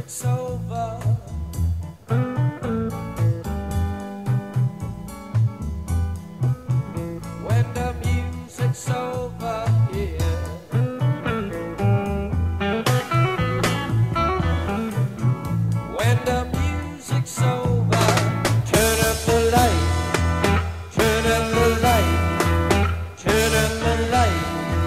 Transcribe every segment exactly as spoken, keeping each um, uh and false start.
music's over. When the music's over, yeah. When the music's over, turn up the light, turn up the light, turn up the light.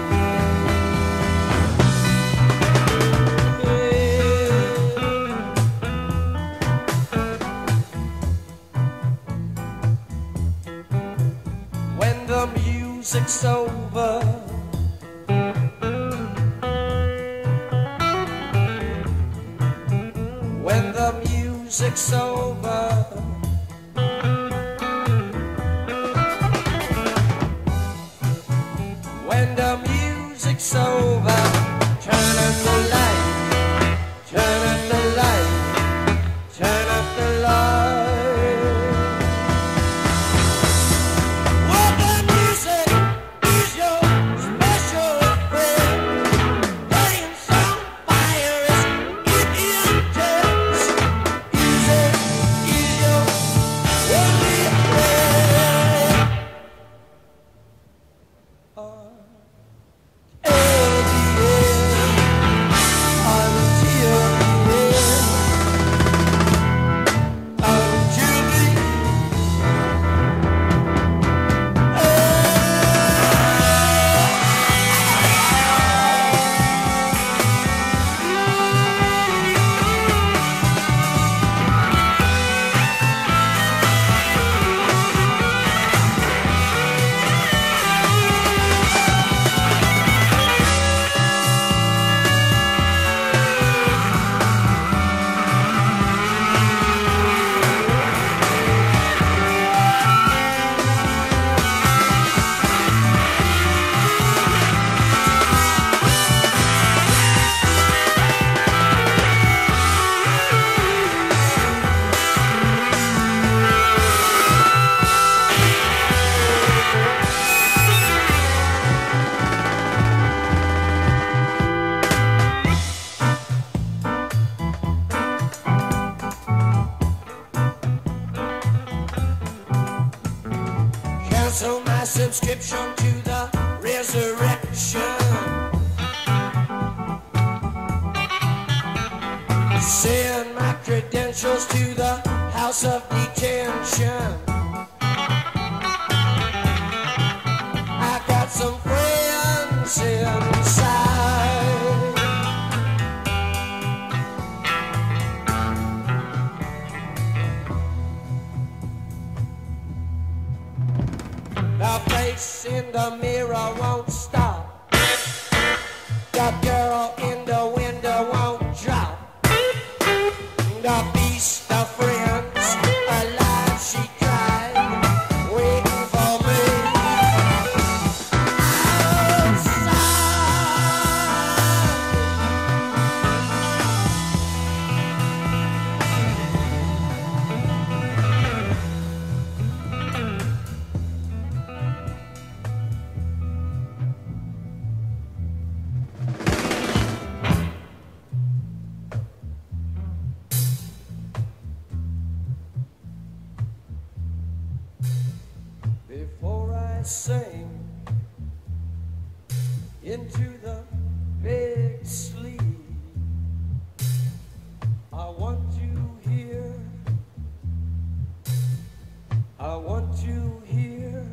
When the music's over, when the music's over, when the music's over, turn up the light, turn up the light, turn up the light. Well, the music is your special friend, playing some fire is intense. Music is your only friend. Uh, Cancel my subscription to the resurrection. Send my credentials to the house of detention. I got some friends inside. The face in the mirror won't stop. The girl in the window won't drop. The beast of friends, alive she cried, waiting for me before I sing into the big sleep. I want to hear, I want to hear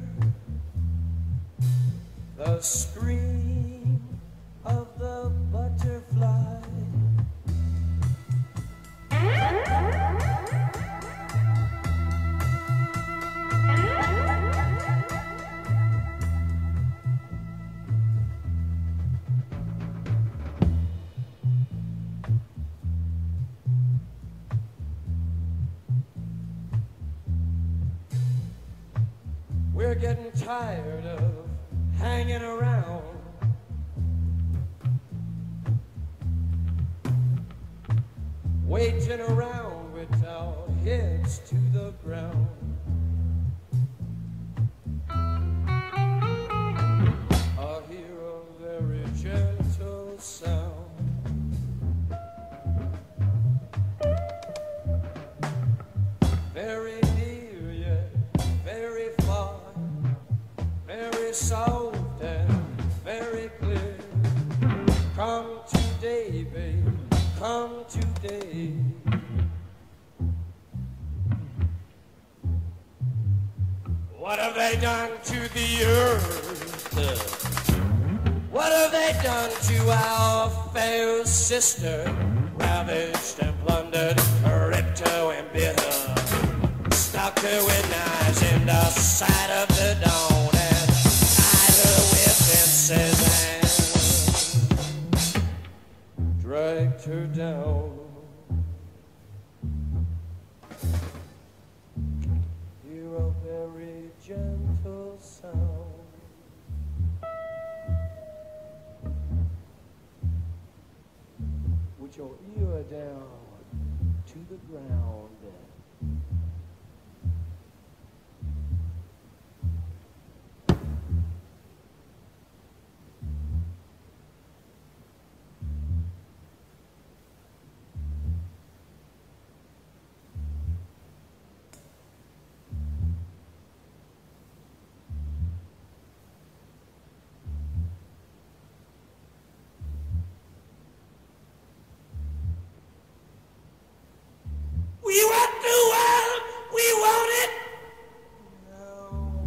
the scream of the butterfly. We're getting tired of hanging around. Waiting around with our heads to the ground. I hear a very gentle sound. very soft and very clear. Come today, babe, come today. What have they done to the earth? What have they done to our fair sister? Ravished and plundered, ripped her and bit her, stuck her with knives in the side of the dawn, and tied her with fences and dragged her down. Hear a very gentle sound. Put your ear down to the ground. We want the world, we want it. No.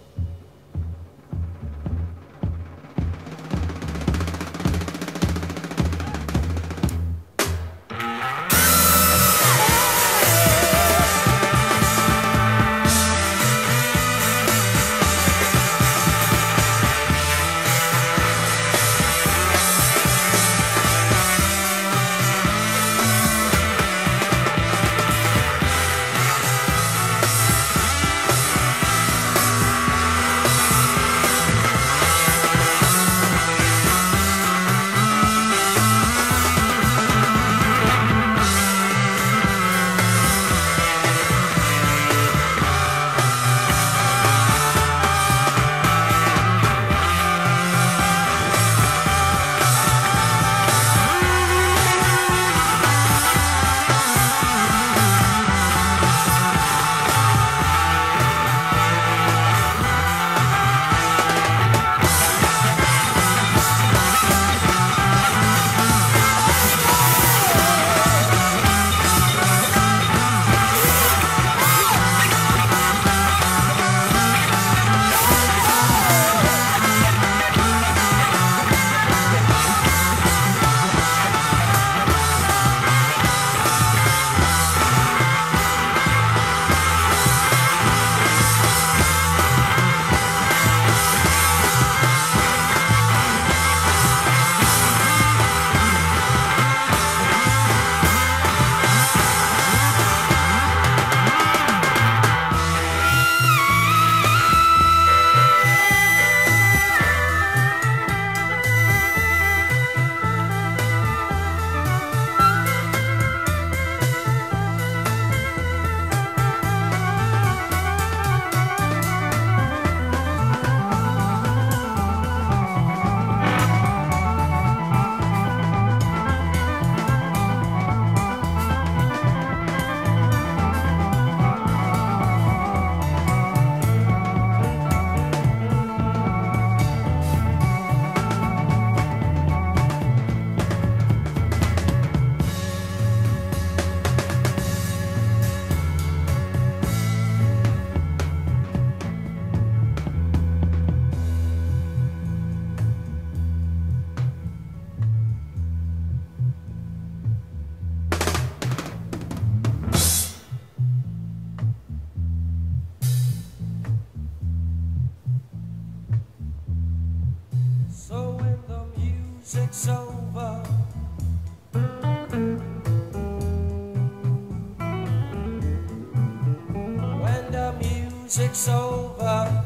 music's over. When the music's over.